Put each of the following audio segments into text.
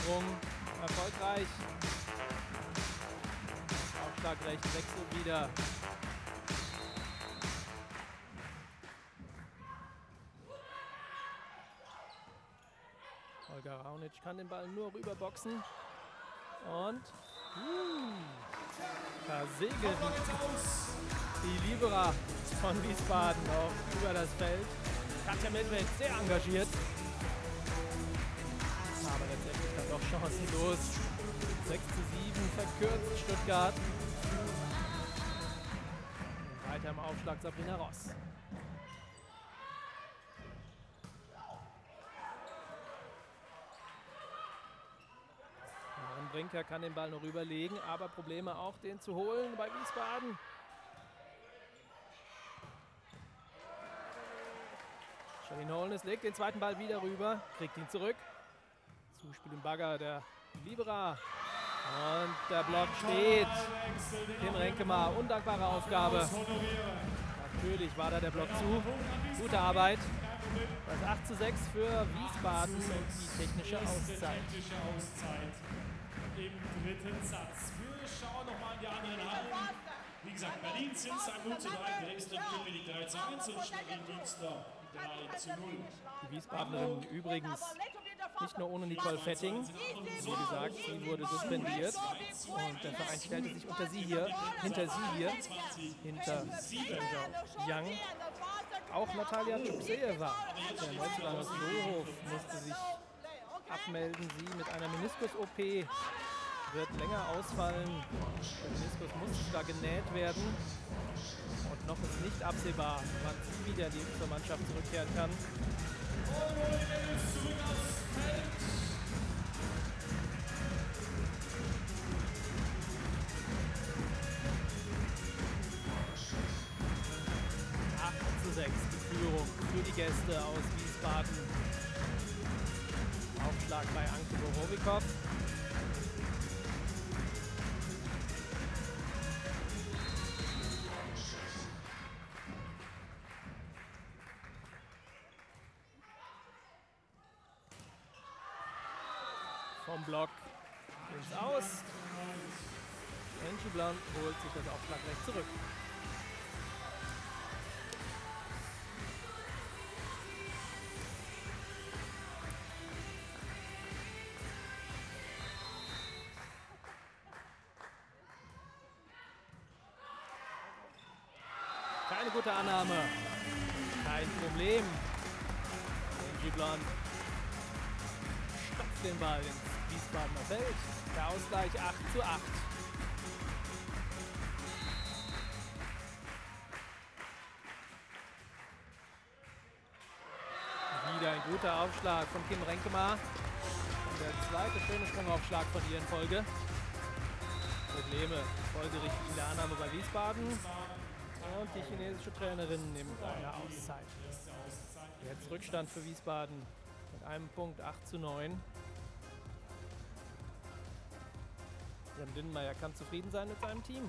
Sprung erfolgreich. Aufschlag rechts wechselt wieder. Holger Raunic kann den Ball nur rüberboxen. Und da segelt die Libera von Wiesbaden auch über das Feld. Katja Medved sehr engagiert. Aber letztendlich dann doch chancenlos. 6:7 verkürzt Stuttgart. Und weiter im Aufschlag Sabrina Ross. Maren Brinker kann den Ball noch rüberlegen, aber Probleme auch, den zu holen bei Wiesbaden. Charlene Holness legt den zweiten Ball wieder rüber, kriegt ihn zurück. Zuspiel im Bagger der Libera. Und der Block steht. Kim Renkemar, undankbare Aufgabe. Natürlich war da der Block zu. Gute Arbeit. Das 8:6 für Wiesbaden und die technische Auszeit. Im dritten Satz. Wir schauen nochmal in die anderen Hallen. Wie gesagt, Berlin, Zinsheim 0:3, Dresden, Köpenick 3:1 und Schwerin Münster 3:0. Die Wiesbadenerin übrigens nicht nur ohne Nicole Fetting. Wie gesagt, sie wurde suspendiert und der Verein stellte sich hinter sie hier, hinter Young. Auch Natalia Tschupseeva, der Neuzugang aus Lohof, musste sich abmelden. Sie mit einer Meniskus-OP wird länger ausfallen. Der Meniskus muss da genäht werden. Und noch ist nicht absehbar, wann sie wieder zur Mannschaft zurückkehren kann. 8:6 die Führung für die Gäste aus Wiesbaden. Aufschlag bei Anke Borowikow. Vom Block ins Aus. Angie Blunt holt sich das Aufschlagrecht zurück. Keine gute Annahme. Kein Problem. Angie Blunt stopft den Ball ins Wiesbadener Feld. Der Ausgleich 8:8. Wieder ein guter Aufschlag von Kim Renkemar. Und der zweite schöne Sprungaufschlag von ihr in Folge. Probleme folgerichtig in der Annahme bei Wiesbaden. Und die chinesische Trainerin nimmt eine Auszeit. Jetzt Rückstand für Wiesbaden mit einem Punkt, 8:9. Jan Dinnmeier kann zufrieden sein mit seinem Team.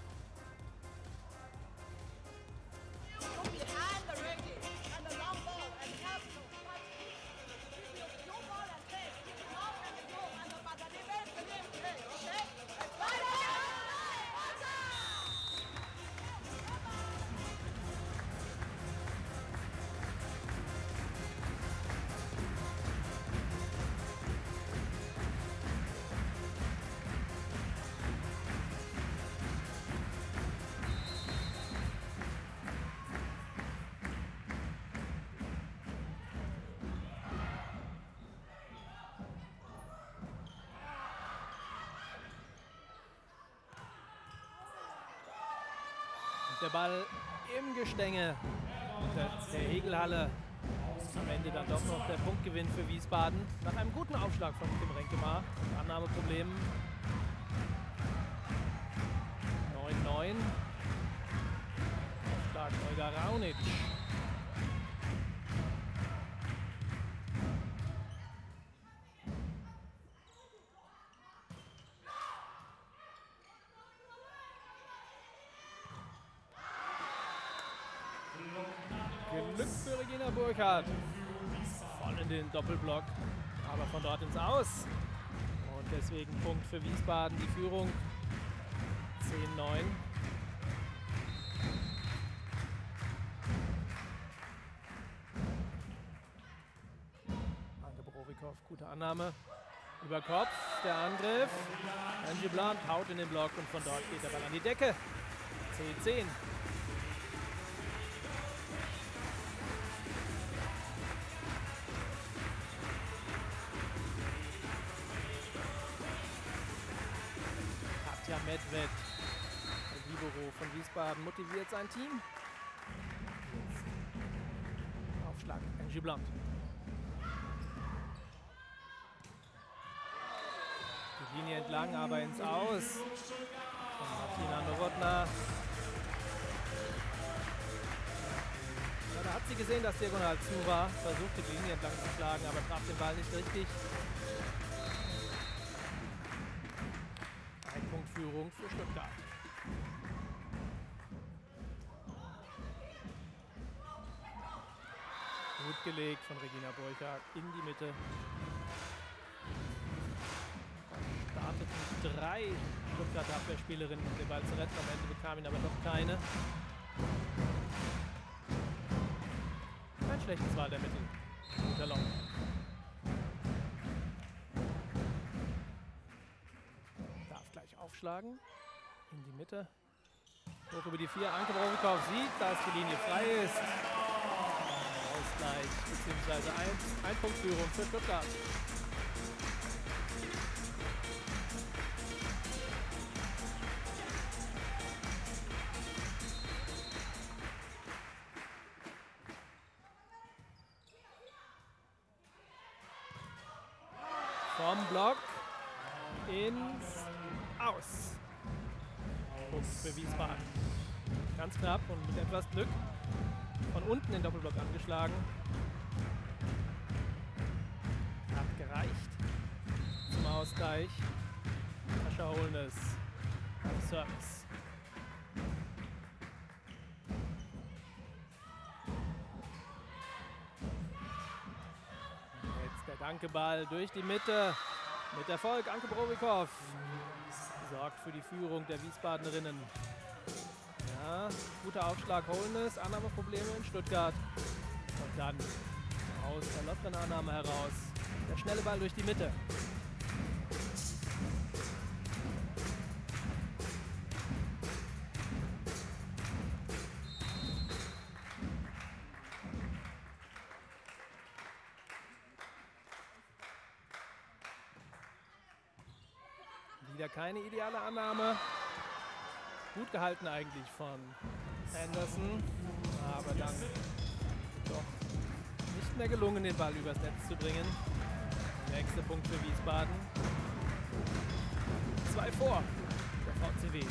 Der Ball im Gestänge der Hegelhalle. Am Ende dann doch noch der Punktgewinn für Wiesbaden. Nach einem guten Aufschlag von Kim Renkemar. Annahmeproblemen. 9:9. Aufschlag Olga Raunic. Glück für Regina Burkhardt. Voll in den Doppelblock. Aber von dort ins Aus. Deswegen Punkt für Wiesbaden, die Führung 10-9. Anke Borowikow, gute Annahme. Über Kopf, der Angriff. Angie Blunt haut in den Block und von dort geht der Ball an die Decke. 10-10. Katja Medved, der Libero von Wiesbaden, motiviert sein Team. Aufschlag, Angie Blunt. Die Linie entlang, aber ins Aus. Von Martina Nowotna. Ja, da hat sie gesehen, dass diagonal zu war. Versuchte die Linie entlang zu schlagen, aber traf den Ball nicht richtig. Führung für Stuttgart. Gut gelegt von Regina Burchardt in die Mitte. Startet mit 3 Stuttgarter Abwehrspielerinnen, um den Ball zu retten. Am Ende bekam ihn aber doch keine. Kein schlechtes Wahl der Mittel. Guter Lock. Aufschlagen in die Mitte. Hoch über die 4. Anke Borowikow sieht, dass die Linie frei ist. Ausgleich bzw. ein Punkt Führung für Stuttgart. Vom Block ins Aus. Punkt für Wiesbaden. Ganz knapp und mit etwas Glück von unten den Doppelblock angeschlagen. Hat gereicht zum Ausgleich. Sascha Holness auf Service. Jetzt der Dankeball durch die Mitte. Mit Erfolg, Anke Borowikow sorgt für die Führung der Wiesbadenerinnen. Ja, guter Aufschlag Holness, Annahmeprobleme in Stuttgart. Und dann aus der lockeren Annahme heraus der schnelle Ball durch die Mitte. Wieder keine ideale Annahme. Gut gehalten eigentlich von Anderson. Aber dann doch nicht mehr gelungen, den Ball übers Netz zu bringen. Nächster Punkt für Wiesbaden. 2 vor der VCW.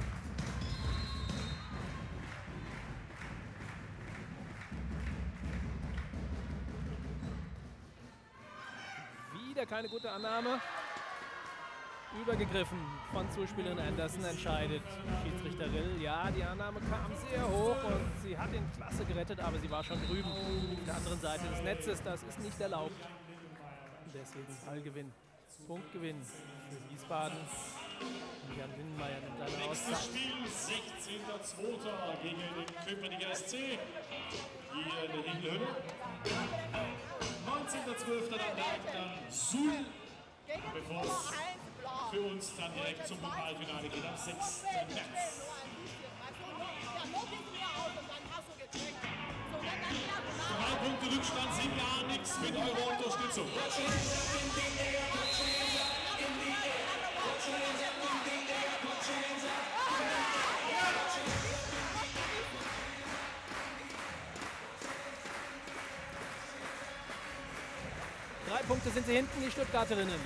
Wieder keine gute Annahme. Übergegriffen von Zuspielerin Anderson, entscheidet Schiedsrichter Rill. Ja, die Annahme kam sehr hoch und sie hat ihn klasse gerettet, aber sie war schon drüben auf der anderen Seite des Netzes. Das ist nicht erlaubt. Deswegen Ballgewinn, Punktgewinn für Wiesbaden. Jan Winnmeier nimmt eine Auszeit. Nächstes Spiel, 16.02. gegen den Köpenicker SC. Hier in der Hindelhöhe. 19.12. dann Suhl, bevor es für uns dann direkt zum Pokalfinale geht am 6. März. 3 Punkte Rückstand sind gar nichts mit eurer Unterstützung. Drei Punkte sind sie hinten, die Stuttgarterinnen.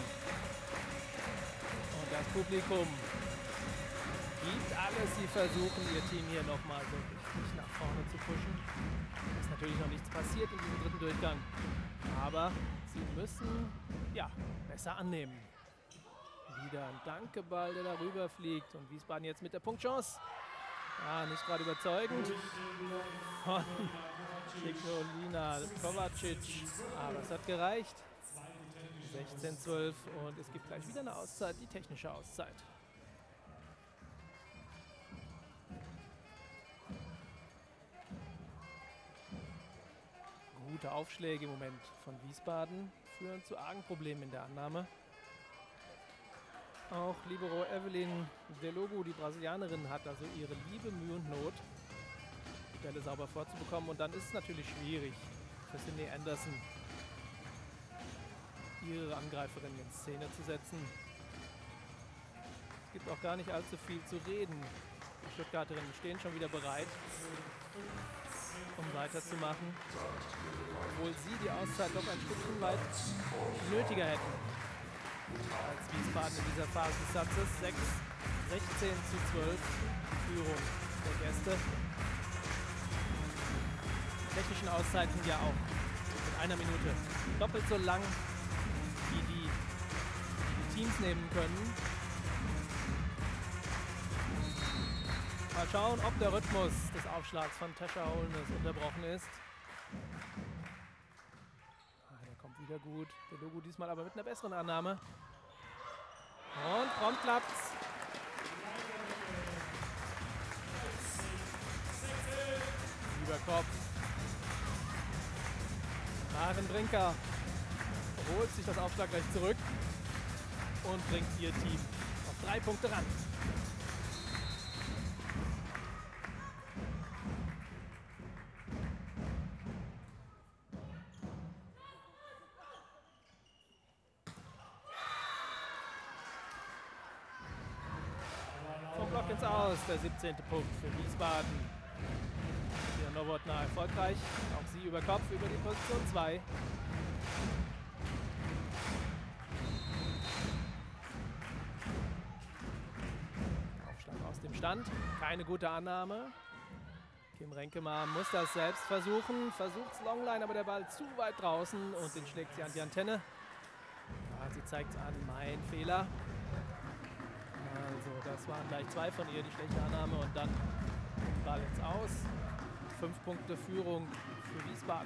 Das Publikum gibt alles. Sie versuchen, ihr Team hier nochmal so richtig nach vorne zu pushen. Ist natürlich noch nichts passiert in diesem dritten Durchgang. Aber sie müssen ja besser annehmen. Wieder ein Dankeball, der darüber fliegt. Und Wiesbaden jetzt mit der Punktchance. Ja, nicht gerade überzeugend von Nikolina Kovacic. Aber es hat gereicht. 16:12 und es gibt gleich wieder eine Auszeit, die technische Auszeit. Gute Aufschläge im Moment von Wiesbaden führen zu argen Problemen in der Annahme. Auch Libero Evelyn Delogu, die Brasilianerin, hat also ihre liebe Mühe und Not, die Bälle sauber vorzubekommen. Und dann ist es natürlich schwierig für Sydney Anderson, ihre Angreiferin in Szene zu setzen. Es gibt auch gar nicht allzu viel zu reden. Die Stuttgarterinnen stehen schon wieder bereit, um weiterzumachen, obwohl sie die Auszeit doch ein Stückchen weit nötiger hätten als Wiesbaden in dieser Phase des Satzes. 16:12 Führung der Gäste. Die technischen Auszeiten ja auch mit einer Minute doppelt so lang, wie die Teams nehmen können. Mal schauen, ob der Rhythmus des Aufschlags von Tesha Holness unterbrochen ist. Der kommt wieder gut. Der Logo diesmal aber mit einer besseren Annahme. Und prompt klappt's. Über Kopf. Maren Brinker holt sich das Aufschlag gleich zurück und bringt ihr Team auf 3 Punkte ran. Vom Block ins Aus, der 17. Punkt für Wiesbaden. Hier Nowotna erfolgreich, auch sie über Kopf, über die Position 2. Aufschlag aus dem Stand, keine gute Annahme. Kim Renkema muss das selbst versuchen, versucht's Longline, aber der Ball zu weit draußen und den schlägt sie an die Antenne. Ja, sie zeigt an, mein Fehler. Also das waren gleich 2 von ihr, die schlechte Annahme und dann Ball ins Aus. 5 Punkte Führung für Wiesbaden.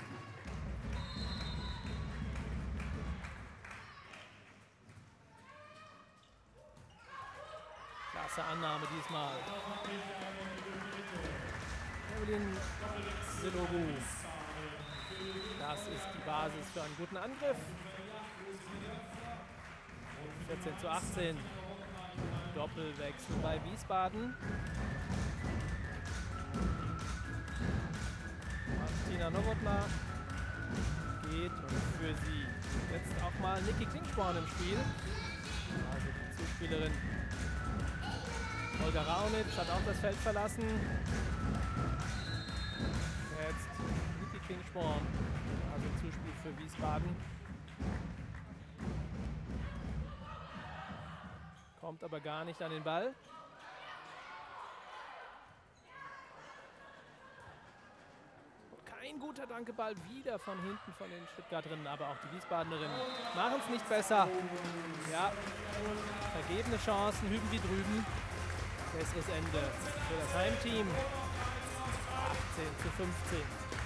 Klasse Annahme diesmal. Evelyn Delogu. Das ist die Basis für einen guten Angriff. 14:18. Doppelwechsel bei Wiesbaden. Martina Nowotna geht und für sie jetzt auch mal Niki Klingsporn im Spiel. Also die Zuspielerin Olga Raunic hat auch das Feld verlassen. Jetzt Niki Klingsporn, also Zuspiel für Wiesbaden. Kommt aber gar nicht an den Ball. Kein guter Dankeball wieder von hinten von den Stuttgarterinnen, aber auch die Wiesbadenerinnen machen es nicht besser. Ja, vergebene Chancen, hüben wie drüben. Besseres Ende für das Heimteam. 18:15.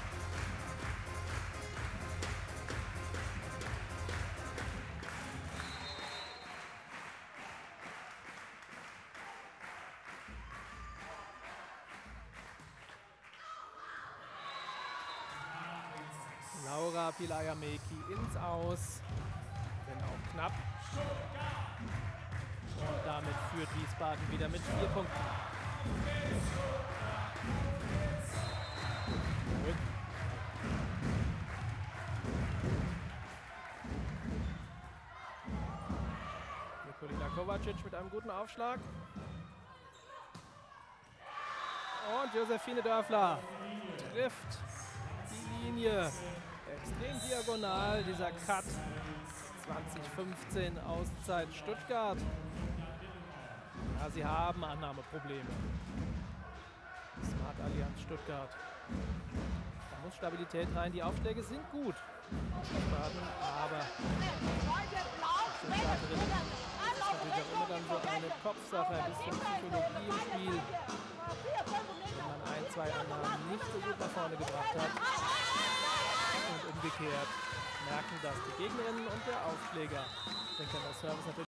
Laura Pilayameki ins Aus, wenn auch knapp. Und damit führt Wiesbaden wieder mit 4 Punkten. Zurück. Nikolina Kovacic mit einem guten Aufschlag. Und Josephine Dörfler trifft die Linie. Extrem diagonal, dieser Cut. 2015 Auszeit Stuttgart. Ja, sie haben Annahmeprobleme. Smart Allianz Stuttgart. Da muss Stabilität rein. Die Aufschläge sind gut. Wiesbaden, aber Stuttgarterinnen. Das ist natürlich auch immer dann so eine Kopfsache, ein bisschen Psychologie im Spiel. Wenn man 1, 2 Annahmen nicht so gut nach vorne gebracht hat. Und umgekehrt. merken das die Gegnerinnen und der Aufschläger. Ich denke, der Service natürlich